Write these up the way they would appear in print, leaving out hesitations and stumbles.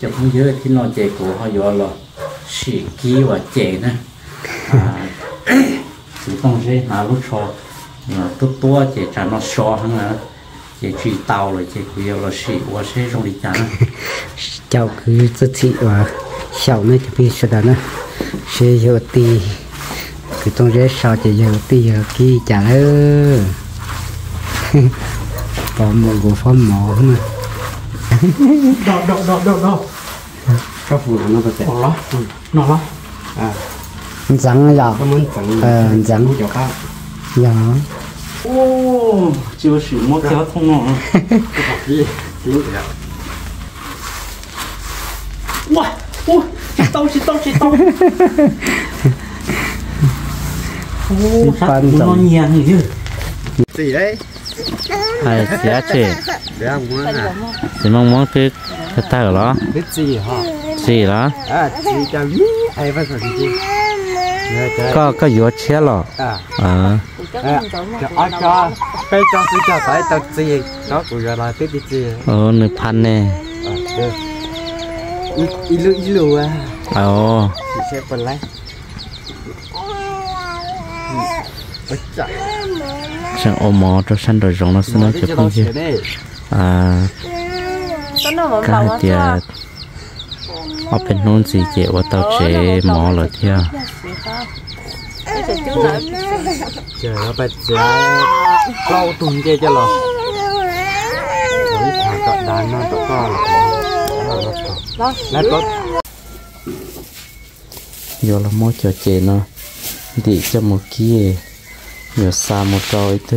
จะพูดเยอะที่นอนเจกูเขาอยู่หรอสีกี้ว่าเจนะchỉ không thế nào lúc sau tốt tốt chỉ trả nó so hơn là chỉ truy tàu rồi chỉ cứ là sĩ và sẽ trong đi chán cháu cứ rất chị và sau này thì bây giờ đó sẽ giờ tì cứ trong rễ sau chỉ giờ tì giờ kia trả nữa bỏ một của phong mỏ mà đâu các phụ nó có thể nó rắn là rắn dạ ô chưa sử mua kéo thông nọ wow ô chỉ tao ô sao nó nhẹ như thế gì đấy ai xé chết thì mong muốn cái tay của nó biết gì hả gì đó gì cho biết ai phải làm gì có vừa chết rồi cho cái cho sự cho phải tập gì đó cũng là biết gì nửa pan nè ilu sẽ phần lấy chẳng ôm mò cho săn rồi rong nó sẽ nói chụp không chứ cái tiệt ở bên nón gì chị và tao chế mò rồi theo trời nó phải lâu tuần kia cho lo rồi thả cọp đàn nó to to là tốt giờ là mua cho chế nó đi cho một kia nhiều xa một trôi từ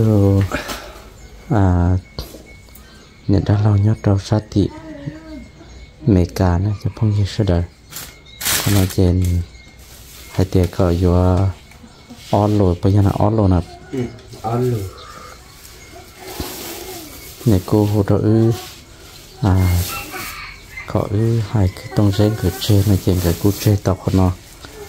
nhận ra lâu nhất trâu sát thị mẹ cả nó cho phong như sơ đời con nói trên hai tiệc cỡ vừa on lồi bây giờ là on lồi nè on lồi này cô hồ trợ có hai cái tông rèn cửa trên này trên cái cú trên tộc của nó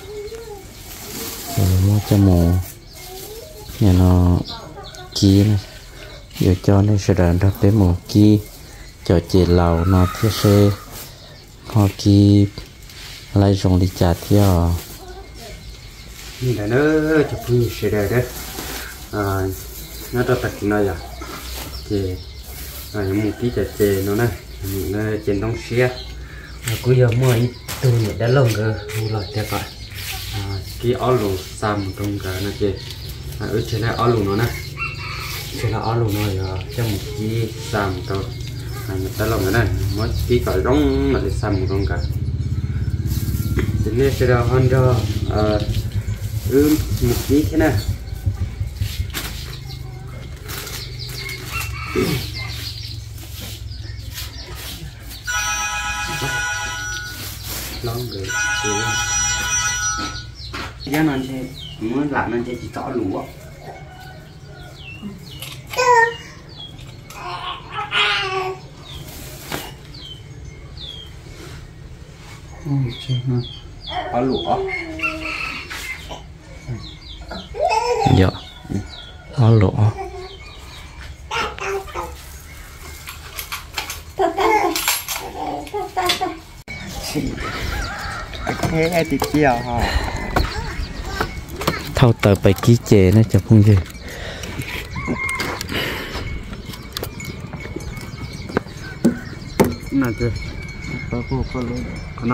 rồi mua cho mồ nhà nó kia này giờ cho nên sẽ đợi ra tới mồ kia cho chị lầu nó thiết xe họ kia lấy rong đi trả theo như là nó chụp hình sẽ đợi đấy nó cho tật nó giờ chị những một ký chả chè nó này nó trên đông xe cứ giờ mua ít từ này đã lồng cơ rồi tiếp vậy cái áo lù xăm trong cả nó chè ở trên này áo lù nó này trên là áo lù nó giờ trong một cái xăm trong người ta lồng cái này mỗi cái cởi rong là để xăm trong cả trên này sẽ là hơn cho một cái thế này long rồi giá nó sẽ muốn làm nó sẽ chỉ rõ lúa có lúa dạ có lúa thế thì chiều hả thâu tờ bài ký chè nó chụp không gì nào chưa có luôn có nó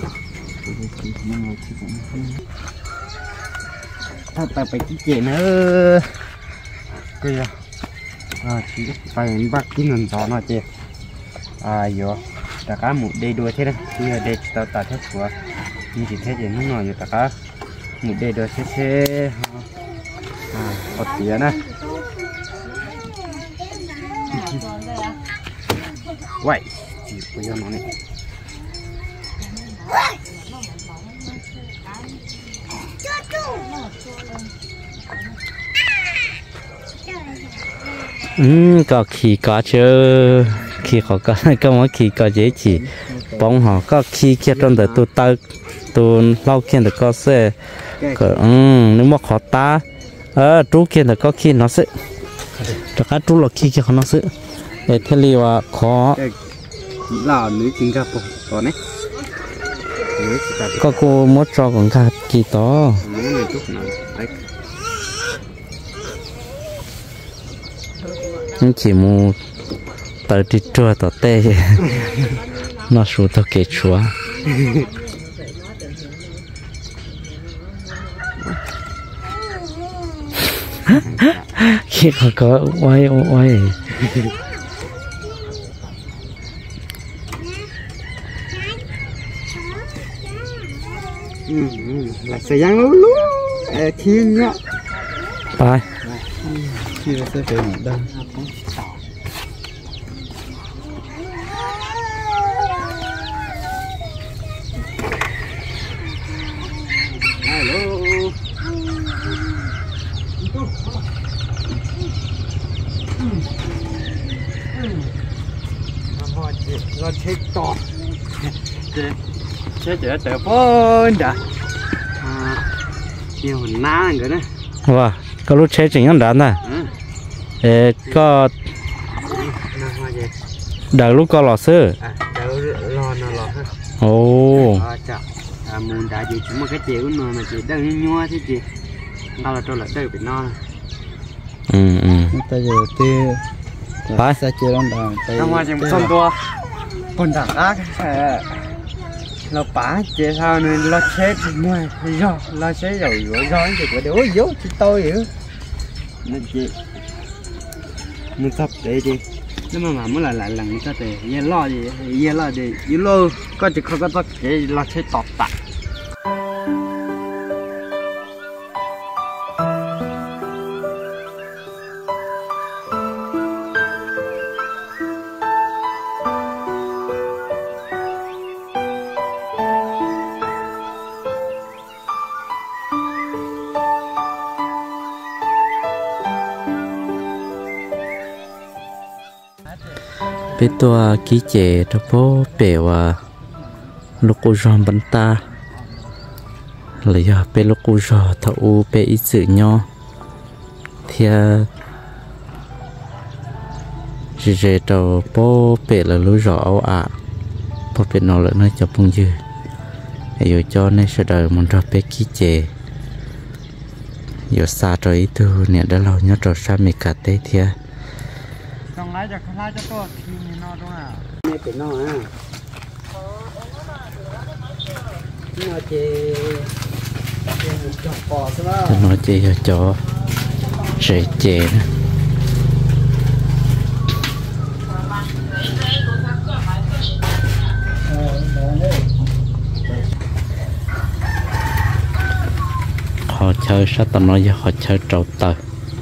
thâu tờ bài ký chè nữa kìa chỉ phải bắt cái ngần gió nó chè vô tất cả một đây đua thế đấy bây giờ đây tao tạt hết của như chỉ thế thì nó nói như tất cả một đây đua xe một tía này vậy chỉ bây giờ nó này có khi có chứ khi họ có mỗi khi có dễ chỉ bóng họ có khi kia trong đời tôi lâu kia được có xe nếu mà họ ta chú kia được có khi nó sẽ cho các chú là khi kia nó sẽ để theo liệu khó là nữ chính gặp to này có cô muốn cho con gà kỳ to chỉ mua tờ đi chua tờ tê nó số tờ kê chúa khi có oai oai là sẽ giang lú lú thiên nhá phải khi nó sẽ phải một đơn nó chết to chết chết phun đã nhiều ná rồi đấy wow có lúc chơi chỉnh ăn đạn này có đợi lúc có lò sơ đợi lò nó lò ha ồ muốn đã gì chúng mà cái chiều mà chị đang nhua thế chị đâu là tôi lại đây bị no ta giờ tê phải sa chơi lon đào trong ngoài chỉ một con tua con đàn ác nó bả chế sao nên nó chết mua do nó chết rồi thì có điều dấu chứ tôi hiểu nên chị mình sắp để đi nếu mà mới lại lần cho thì ye lo gì ye lo có chỉ không có tất để lo chết tọt tạ bé tua ký chế cho bố bể và lúc cô giòn bắn ta lấy giờ bé lúc cô giòn thấu bé ít sự nho thì chỉ cho bố bể là lúa giò áo bố bể nó lại nơi cho bông dư rồi cho nên sẽ đợi muốn cho bé ký chế rồi xa cho ý tu nè đã lâu nhớ cho xa mì cà tê thì trong lái cho tôi thì nó đúng nào nghe cái nó à nó chỉ cho bò thế nó chỉ cho trẻ trẻ họ chơi sát tao nói với họ chơi trâu tờ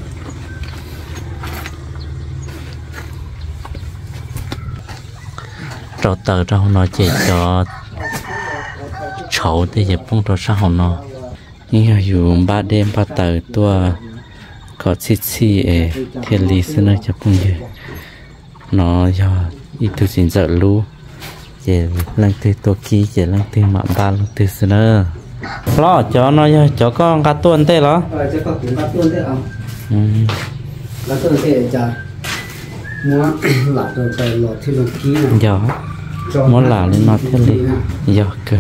trâu tờ ra họ nói chỉ cho chậu thì giờ bông trâu sao họ nói nhưng mà dù 3 đêm 3 tờ tua có xí thiên lý xin nói cho bông gì nó do ít tu xin sợ lu về lần từตัวkia về lần từ mạng ba lần từ xin nữa lo cho con cá tuôn thế đó cho con cá tuôn thế không cá tuôn thế chả mua lạt rồi phải lọt thì lọt kỹ nào giờ muốn là lên nó thiên lý giờ cơ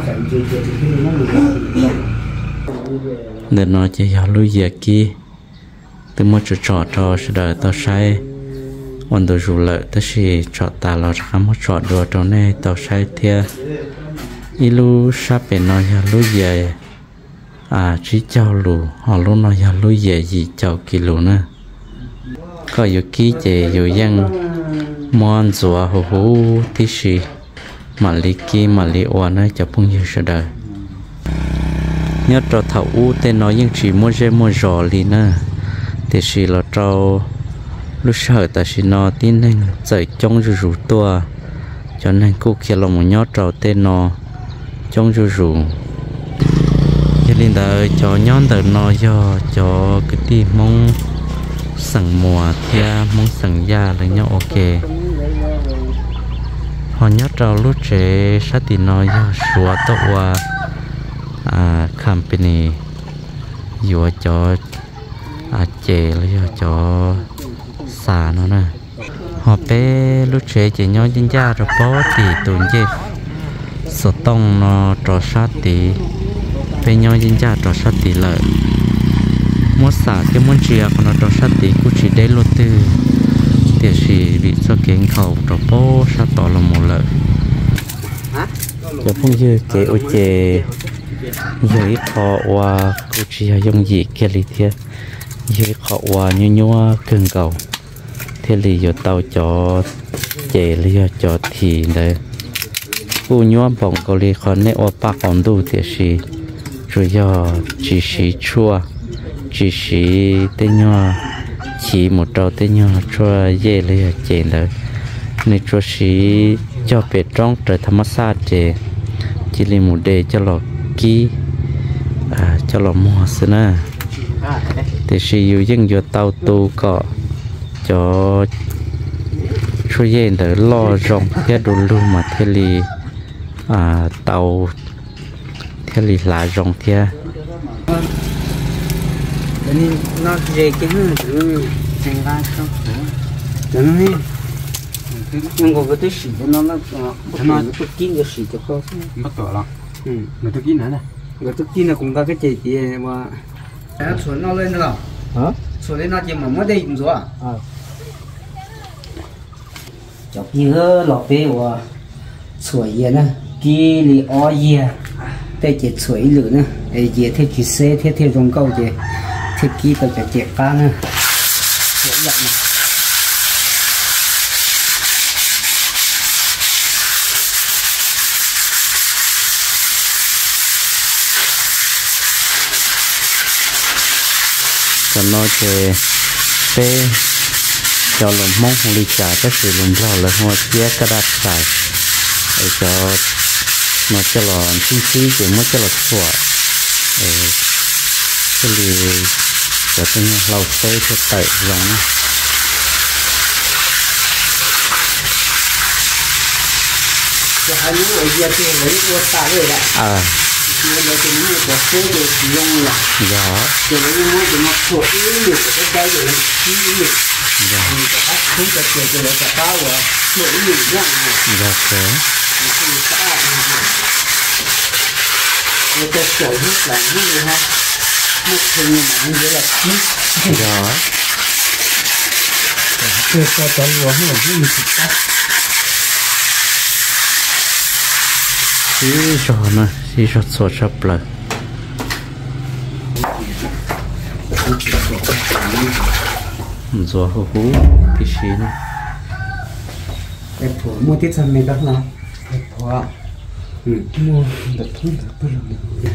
để nó chỉ giờ lui về kia từ một chỗ trò sẽ đợi tao saiวันตัวจูเลยแต่สิจอดตาเราจะทำให้จอดดูตรงนี้ต่อใช้เทียอีลูชาเป็นน้อยลูใหญ่ชี้เจ้าลูหอลูน้อยลูใหญ่ยี่เจ้ากิโลนะก็อยู่กี้เจอยู่ยังมอนจัวหูที่สิมาลิกีมาลิอวนะจะพุ่งยืดเสด็จnhớ trò thảo u tên nói nhưng chỉ mua dê mua giò li na thì chỉ là trò lúc sợ ta chỉ nó tin nên dậy trong rủ tua cho nên cô kia là một nhớ trò tên nó trong rủ cho nên là cho nhón từ nó cho cái gì mong sẵn mùa thia mong sẵn da là nhau ok họ nhớ trò lúc trẻ sát thì nó do sủa tàu company vừa cho chè là cho xà nó nè họ bé lúc trẻ chỉ nhau dân gia rồi bó thì tuần gì số tông nó trò sát tí bên nhau chính ra trò sát tí lợi muốn xả cái muốn chia còn nó trò sát tí cũng chỉ để lột từ thì chỉ bị cho kiến khẩu trò bố sát tỏ là một lợi giờ phong như cái ô chè dưới họ và cũng chỉ dùng gì kia lý thế dưới họ và như cưng cầu thế lý giờ tàu cho chè lý cho thì đấy u nhua bông cầu lý còn nè ô ba còn đủ thì chỉ rồi giờ chỉ chua chỉ tên nhua chỉ một trâu tên nhua chua dễ lý chè đấy nên chua chỉ choเป็ด trong trời tham sát chè chỉ là một đề cho lọ kí cho lọ mua xin à thì sử dụng những tàu tu có cho chú ý để lo rong cái đồ luôn mà thế li tàu thế li lá rong thế nên nó về cái nó thành ra xong cho nó đi nhưng có cái gì nó nó kín cái gì cho khó mất cỡ lắm người tôi kín nữa người tôi kín là cũng có cái gì mà chuẩn nó lên rồi hả chuẩn lên nó chỉ mà mới đây cũng rồi chọc dưa lọt bê và sủi gì nè kia li o gì đây chỉ sủi lửa nè đây chỉ theo chỉ xe theo rong câu gì theo kia còn phải chẹt cá nè sủi dặn nè cho nó chơi bê cho lồng mông lì chả cái sự lồng lò là hoa chia cái đắt xài để cho nó cho lò chi phí chỉ mới cho lò sủa cái lì cho từng lầu tê cho tẩy giống cho hai lũ ở kia thì lấy qua tạ rồi đấy nó là cái mũi có số để sử dụng là đó cho lấy mũi thì nó thuộc ý được cái cái để chi được mình có bắt không có tiền cho lấy cả bao à thuộc ý được nhá đó thế người ta sở hữu là như vậy ha một thứ mà như vậy là chi đó tôi cho uống là như mình thích cắt xí cho sốt sắp lại gió hú hú tí xí nữa cái phổ mua tiết sang mình đó là cái phổ mua được thun được bây giờ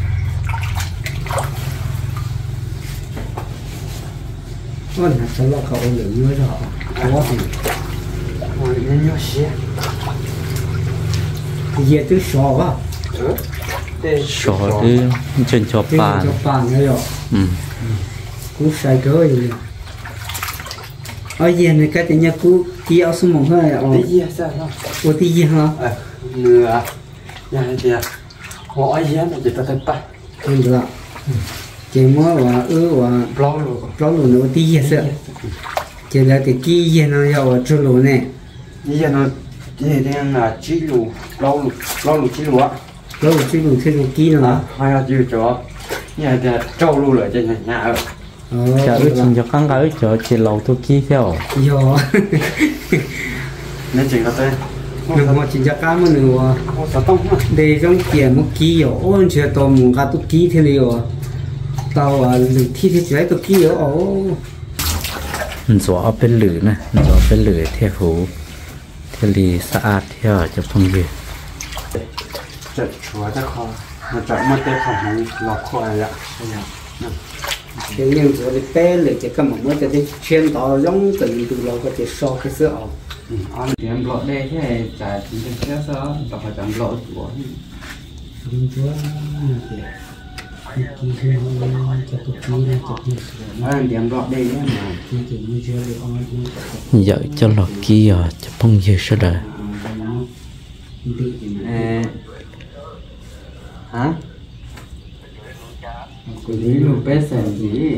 con là sao lo cậu lửa như đó có gì rồi nên nhớ xe giờ tôi sò quá sò đi trên cho bàn nữa rồi cũng sai cỡ gì ở giờ này cái nhà cũ kia ở sông mông hơi ở gì sao đó ở tí gì hả nửa nhà thì họ ở gì nó chỉ có thể ba không được chỉ mua và và plau luôn nữa tí gì sợ chỉ là cái kia gì nó giàu cho luôn này giờ nó chỉ là chỉ lù plau lù chỉ lù á plau lù chỉ lù thêm một kia nữa hai là chưa cho nhà thì trâu lù lại trên nhà ở chợ chính cho căng cái chợ chỉ lầu tôi kia theo yo nên chỉ có tên đừng mà chỉ cho cá mà nữa để trong tiền một ký yo ôn chưa to một cái tôi ký thế này yo tao lử thi thế chơi tôi ký yo gió bên lử nè gió bên lử theo hú theo lì sạch theo cho phong về chợ chúa chắc khó mà chợ mất tết không hay lọt khỏi ạ thế nhưng rồi bé lử chỉ cần một mới cho đi chuyên tao giống từng từ lâu có thể so cái sữa anh điểm lọt đây thế này trả chính cái sữa tập phải chọn lọt của anh điểm lọt đây nhé mà giờ cho lọt kia cho phong về sao đời hả cái gì mà bé xem gì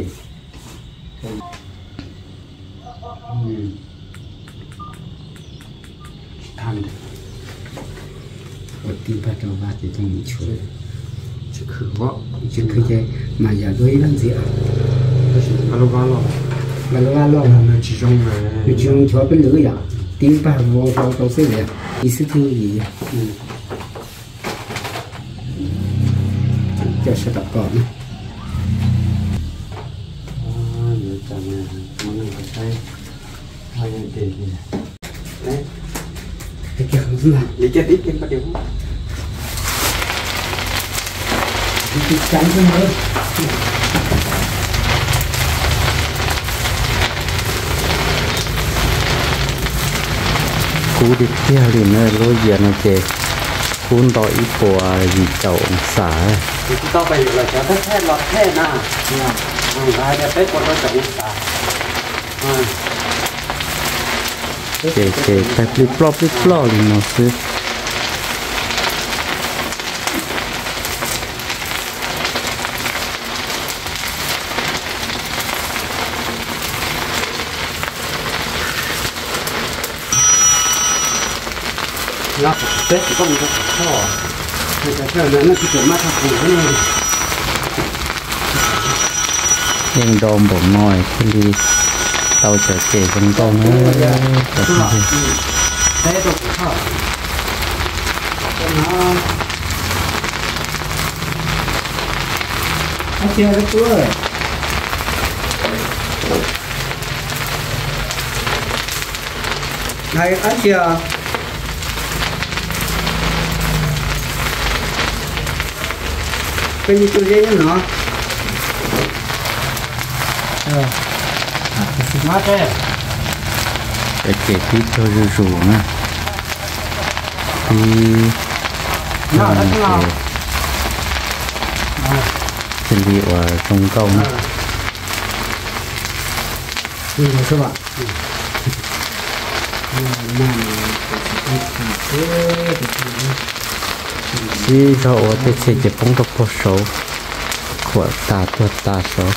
thành ở tim bắt đầu vào thì trong chuối chứ khử vợ chứ cứ chơi mà giờ đuối làm gì ạ alo là chỉ trong chỉ trong chỗ bên lưỡi à tim bắt vào đâu sẽ vậy ý sự thứ gì cho sẽ tập còn nhiều chẳng là món này phải thấy hai nhân tiền gì đấy cái kia không là đi chết ít cái bắt đầu cái trắng cái mới cú đi theo liền nơi lối giờ nó chè cuốn đòi của gì chậu xả thì chúng ta bây giờ là cho tất hết lọt hết nè ai đã biết con nó chậu xả chè tại flip flop liền nó xứ lọt tết thì có một cái kho thì cái kho nó chỉ cần mắt thằng củ thôi ยังดอมผมหน่อยคนดีเตาจะเจ๋คนโตนะแต่ที่ thế tôi cũng kho nó chưa được rồi này ăn chưa cái gì tôi dễ nữa mát thế แต่เจ๋ที่เธอรู้นะที่ nào đó nào เป็นดีกว่าตรงเก่านะนี่ใช่ป่ะนั่นที่เราว่าจะเจ๋จะป้องกับพอโซขวดตาตัวตาโซ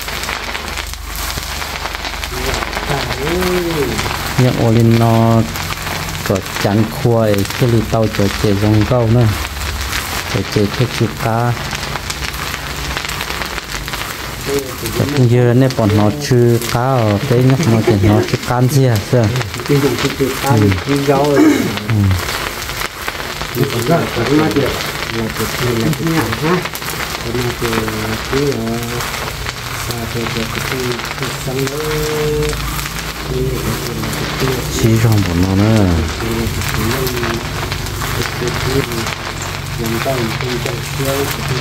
ยังโอลินนอก็จันควายที่ลีเตาจะเจ๋ตรงเก่านะจะเจ๋เทคนิคาแต่เพิ่งเยอะเนี่ยปอนนอชื่อก้าวเต้ยกนอจะนอชื่อการเสียเสีย cái dùng cái cá cái rau thì cũng rất là mát được là cái nhà ha cái nhà cái xa thì cái sáng đó chỉ trong một nó nữa làm tao không cho xíu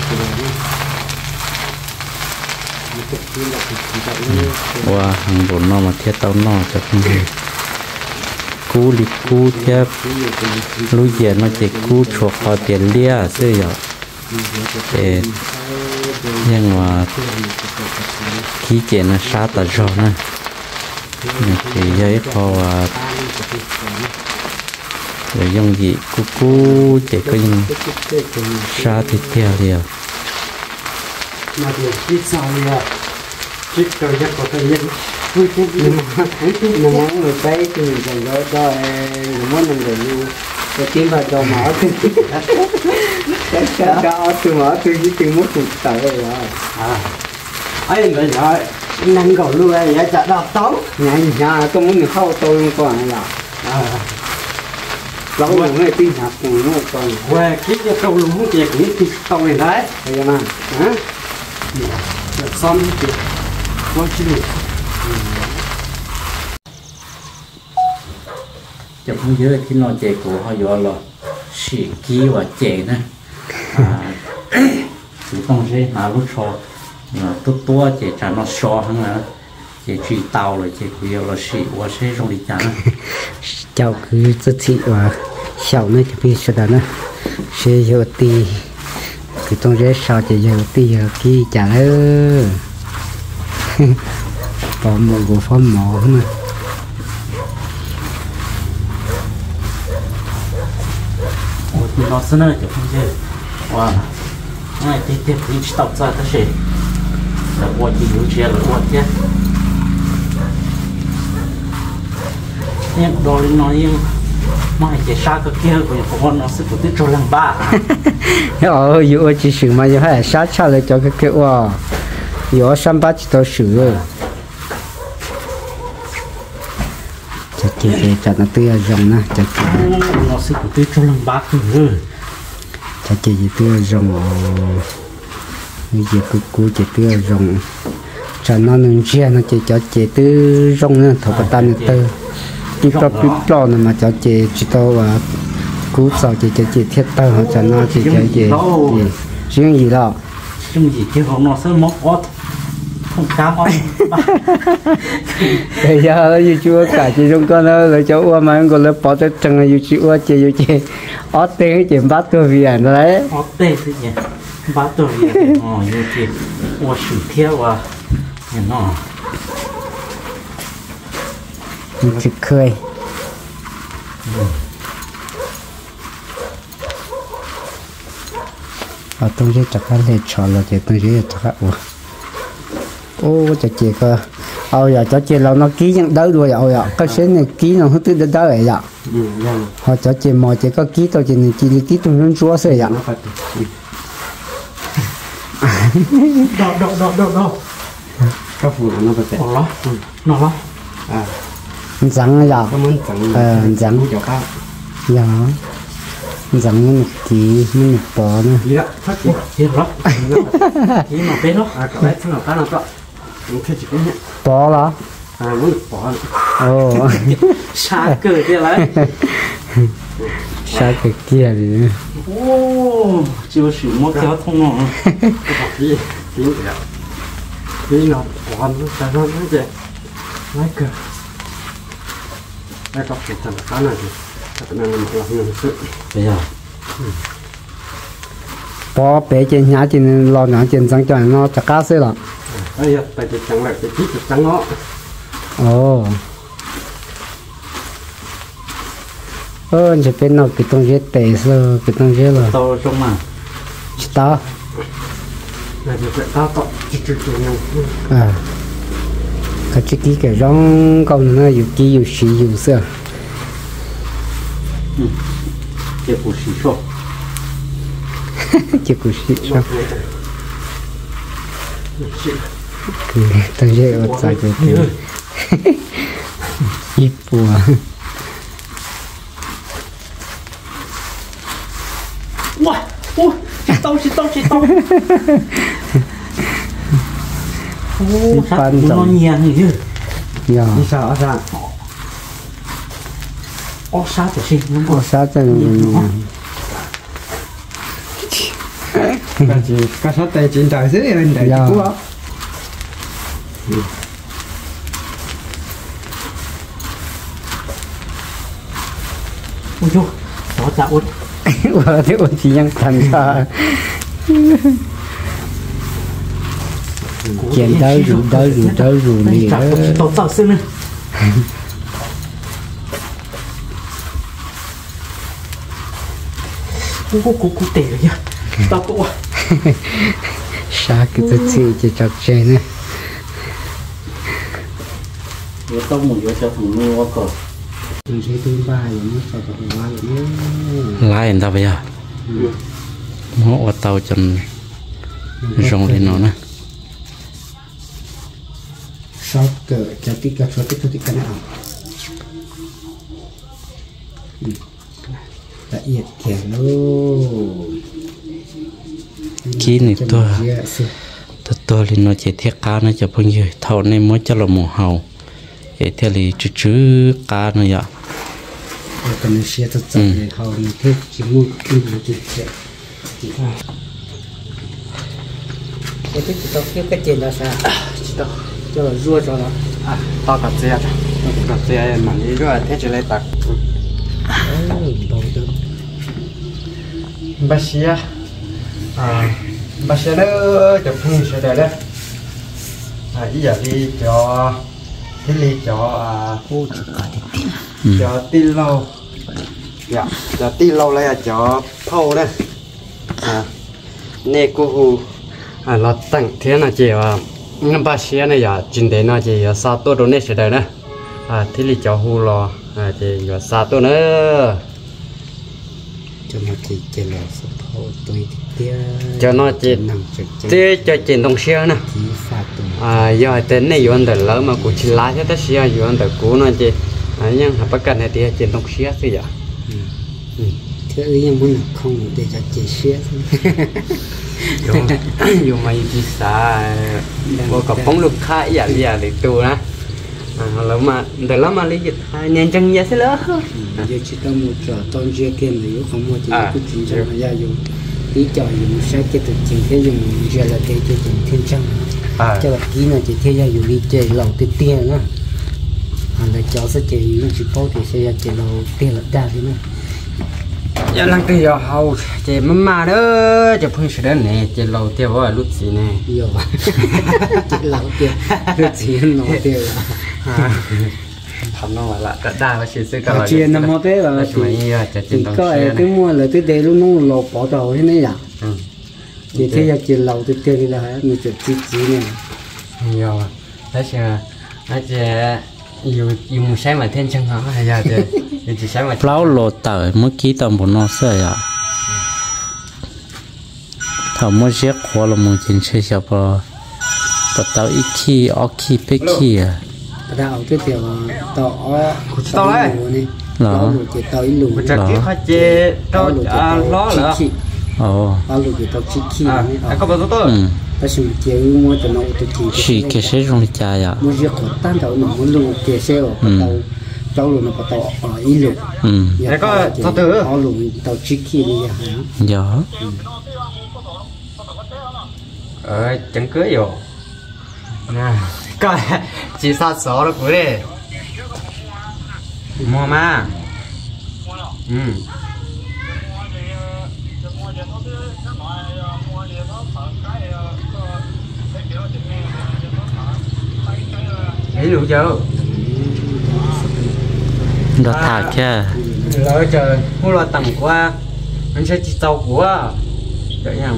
ว่าหางบนนอมาเทียบเต้านอจะเป็นกูลิกูเทียบลุยเย็นมาเจกูชวคอเตียนเลี้ยเสียยังว่าขี้เจนะชาตะจอนะนี่คือยัยพอว่าเดี๋ยวยังยีกูเจก็ยังชาติเทียเดียว mà điều ít sao đi à ít rồi chắc có thể nhận vui chết nhưng mà người tay thì dành cho muốn mình để cái tiếng vào cho mở thì cho từ mở từ cái tiếng muốn tụt tới rồi ấy người nói năng cầu luôn ấy vậy chả đọc tấu nhà tôi muốn khâu tôi không còn là lâu rồi người tin hạt cùng nó còn quê kiếp cho câu lúng chè cũng ít tàu này đấy bây mà hả xong thì có chứ จะพูดเยอะที่นอนเจกูเขาอยู่หรอสีกี้ว่าเจนะถึงต้องใช้หาลูกชอตัวเจจะนอนชอทั้งนั้นเจจีเตาเลยเจกูอยู่หรอสีว่าใช้ตรงนี้จัง cháu cứ rất thị và cháu này thì bây giờ đó sẽ giờ tì cứ trong rễ sao chỉ giờ tì ở kia chả nữa có một bộ phận mỏ mà thì nó sẽ nơi chỗ không chơi wow ngay tiếp đi tập ra cái gì là qua chỉ yếu chia là qua chứ nhưng đồ lên nói nhưng mà chỉ sao cái kia của con nó sẽ có tới trâu lăng ba dụ chỉ sử mà giờ hay sát sao lại cho cái kiểu dụ sắm bát chỉ tao sử chặt chị chặt nó tươi rồng nè chặt chị nó sẽ có tới trâu lăng ba rồi chặt chị tươi rồng như vậy cứ chị tươi rồng chặt nó nên chia nó chỉ cho chị tươi rồng nè thầu bát tan tươi đi pro này mà cho chị tao cú sau chị thiết tao họ cho nó chị chuyện gì đó chuyện gì chứ không nó sẽ móc ót không cá hóa bây giờ như chưa cả chị trong con nó là cháu qua mà anh còn là bỏ tới chân là như chị ót tên chị bắt tôi vì ảnh đấy ót tên thế nhỉ bắt tôi vì như chị mua sử theo nó chị khơi tôi sẽ chắc chắn là chọn là chị tôi sẽ chắc chắn chắc chị cơ giờ cho chị là nó ký nhận đâu rồi cái xe này ký nó không tự đâu vậy họ cho chị mò chị có ký tôi chị đi ký tôi nó chúa xe vậy đâu các phụ nó có thể nó rắn là rắn cho các rắn nó ký nó bỏ nữa gì đó phát triển lắm gì mà bé lắm cái thằng nào nó to bỏ là muốn bỏ xa cơ kia lại xa cái kia thì chưa sử một kéo thông nó tí nó bỏ nó sao nó vậy nói cơ đây có cái thằng cá này thì các bạn làm nhiều sự bây giờ bỏ bé trên nhà trên lo nhỏ trên răng cho nó chặt cá xí là bây giờ tại cái trắng lại cái chít trắng nó chỉ bên nào cái tông dễ tệ sơ cái tông dễ là tao trong mà tao là việc tao tao chỉ nhau cái chiếc cái rong con nó dù kí dù xí dù sơ cái củ xí sọ chiếc củ xí sọ tông dễ ở tại cái kia ít bùa ôi chị tao sát nó nhẹ như thế đi sao ra sát thì xin nó sát cho cái sát tay trên trời dưới bên đây cũ á ôi chú đó tạ út thế út chỉ nhân thành ra chuyện đâu rồi đi đó tao xin lên cô tệ rồi nhá tao cô sao cái thứ chỉ chọc chơi nữa vừa tao muốn vừa cho thằng mua cờ tôi sẽ tương ba rồi nó sao thằng ba rồi nó lái người ta bây giờ mua tàu chân rong lên nó nè sao cỡ cho tí cái nào đã yết kẹo luôn kí này tôi lên nó chỉ thiết cá nó cho bao nhiêu thầu này mới cho là một hầu để theo thì chú cá nó vậy còn nó sẽ thật sự hầu này thế chỉ mua kim nó chỉ sẽ cái chỉ tao cái tiền là sao cho là rua cho nó tao cắt xe mà đi rồi thế chỉ lấy tạc bác sĩ bác sĩ nó chụp phim sẽ đây đấy bây giờ đi cho thế đi cho tin lâu dạ cho tin lâu là cho phâu đấy nè cô hù là tặng thế là chị năm bác sĩ này giờ chính đến là chị sao tôi đồ này sẽ đây đấy thế đi cho hù lo chị vừa xa tôi nữa cho nó chỉ là sắp hậu tôi tia cho nó chỉ tia cho chị đồng xe nè giờ tên này dùng để lỡ mà cũng chỉ lá cho tất xe dùng để cũ nó chị nhưng mà bất cần này thì chị đồng xe thì giờ thế nhưng muốn không để cho chị xe dùng mà chỉ xả có cả phóng lục khai giờ để tu nè lỡ mà để lỡ mà lấy dịch nhanh chân giá sẽ lỡ giờ chỉ tao một trò tôn chia kia này yếu không mua chỉ cái chuyện cho mà gia dùng tí trò dùng sẽ cái thực chuyện thế dùng giờ là cái chuyện thiên chân cho là kỹ là chỉ thế gia dùng đi chơi lẩu tiền tiền nữa là cháu sẽ chơi nó chỉ có thì sẽ chơi lẩu tiền là đa thế nữa giờ lần cái giờ hậu chơi mama đó chơi phun sữa này chơi lẩu tiền vào lúc gì này nhiều chơi lẩu tiền lúc gì lẩu tiền không nó là đa là chỉ sẽ có chuyện nó mua thế là chỉ có cái mua là cái đấy lúc nó lột bỏ đầu thế này à chỉ thế là chuyện lẩu từ tiền đi là mình chỉ này nhiều đấy là dùng sáng mà thêm chân hả hay là chỉ sáng mà plau lột tỏi mới ký tầm một nó sợi à thầu mới giết khó là muốn chính chơi sao bờ bắt đầu ít khi ở khi bé khi à đào cái tiểu tao đấy là chỉ tao ít lùn là cái chế tao lo là tao lùn chỉ tao chỉ khi có bao nhiêu tôi ta sử dụng mua cho nó tự chỉ cái sẽ trong lịch trà à mua giết khó tan tao nó muốn lùn cái xe ở tao lùn nó bắt tao ít lùn đấy có tao tự tao lùn tao chỉ khi đi hả dạ chẳng cưới rồi coi chỉ sát số là cuối đi mua mà thấy đủ chưa đó thả kia lỡ trời mua lo tầm qua anh sẽ chỉ tàu của vậy nha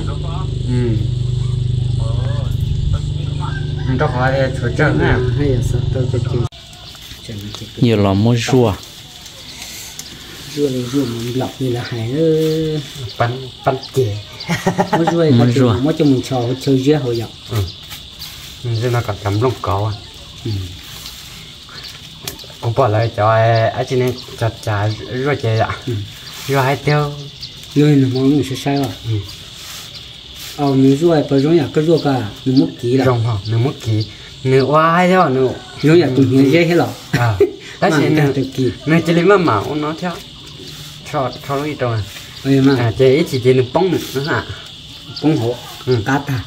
đó khỏi để thử chân nè hay là sao tao chỉ nhiều lò mua rùa rùa mình lọc như là hải bắn chè mua rùa mua cho mình cho chơi dễ hồi dọc nên nó còn tầm lông cỏ cũng bỏ lại cho ai chị này chặt chả rùa chè ạ rùa hai tiêu rùa là món mình sẽ sai rồi mình rùa phải rùa nhà cái rùa cả mình mất kỹ là rồng hả mình mất kỹ mình oai theo nữa rùa nhà tụi mình dễ hết rồi đó là mình chỉ lấy mà nó theo cho nó đi rồi mà chỉ được bông nữa hả bông hổ cá ta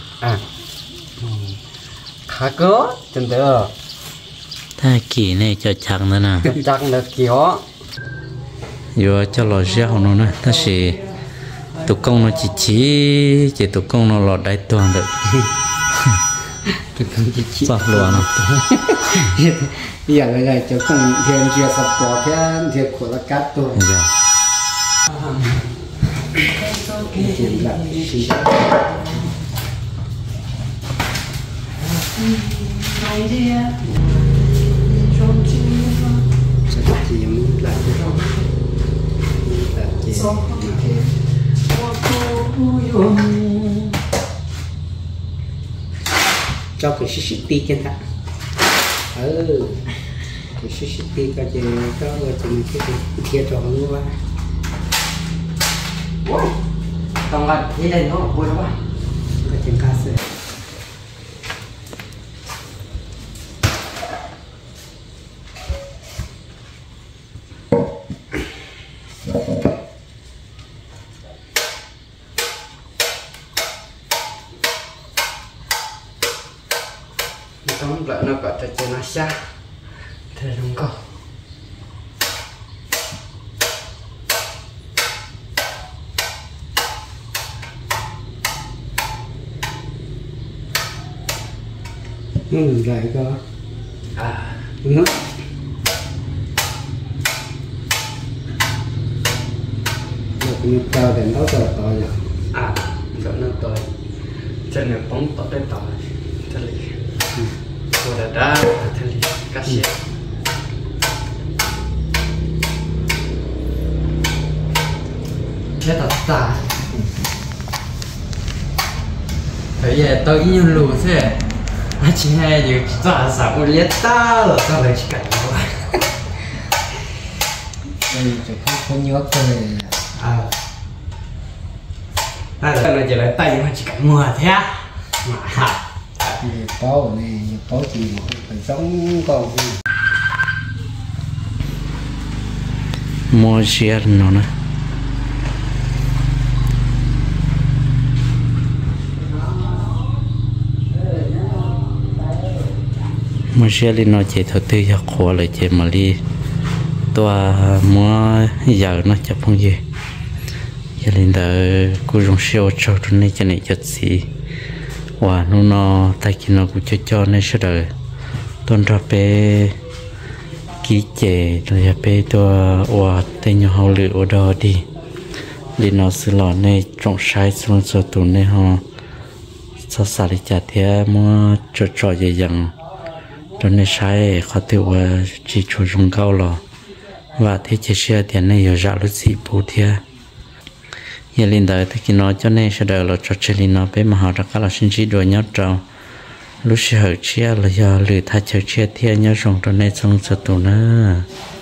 khá cỡ chân tớ ta kỳ này cho chẳng nữa nè chắc là kiểu vừa cho lò rau nó nè ta sẽ tụ công nó chỉ tụ công nó lọt đại toàn được tụ công chỉ sọt lúa nó giờ này cho không thêm chia sập bỏ thêm của là cát tôi chuyện là gì cho cái City trên thằng cái City cái gì có cái kia tròn như vậy còn là thế này nó vui lắm cái trên cá sấu không lỡ nó có cho nó xa thế đúng không lại có nó một tàu đến đó tàu to nhỉ rồi nó to trên này bóng to đến to thế này rồi đã thế này cá sấu chết thật ta thấy vậy tôi ý như lù thế chỉ hay nhiều trả sao một liệt ta rồi sao lại chỉ cảnh rồi đây chỉ không nhớ thôi à đây là chỉ lấy tay mà chỉ cảnh mùa thế á bao này bao gì phải sống còn mua xe nó nè mua xe đi nó chỉ thợ tư cho khổ lại chỉ mà đi toa mua giờ nó chập không gì giờ lên đó cô dùng xe ô tô cho nên cho này chất gì và nó tay kia nó cũng cho nên sẽ đợi tuần ra về ký chế rồi vềตัวว่าแต่ยาวหรือว่าดอดีลีนอสลอในตรงใช้ส่วนส่วนตัวในห้องสาริจัดเทียมัวจ่อยังตอนในใช้เขาถือว่าจีชูจงเก้าหรอว่าที่จะเชื่อเทียนในอยู่จากลุสีปูเทียยาลินได้ที่กินน้อยจนในเสด็จเราจัดเชลินอไปมหารักเราชินจีโดยยอดเรารู้สึกเชื่อเลยหรือถ้าเชื่อเทียนยอดส่งตอนในทรงสตูนะ